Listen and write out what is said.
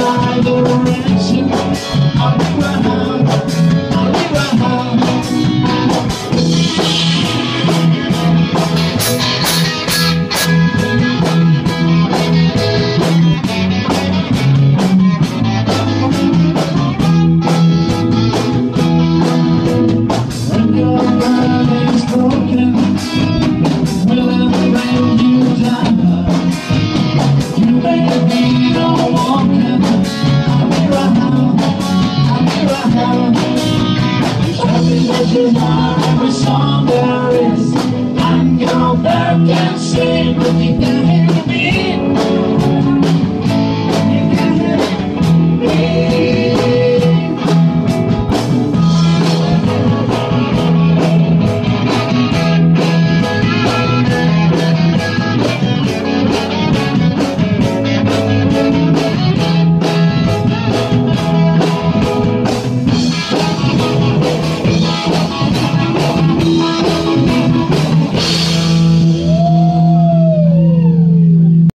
my direction. I'll be right home. I'll be right home. When your body's broken, will it bring you down? You may be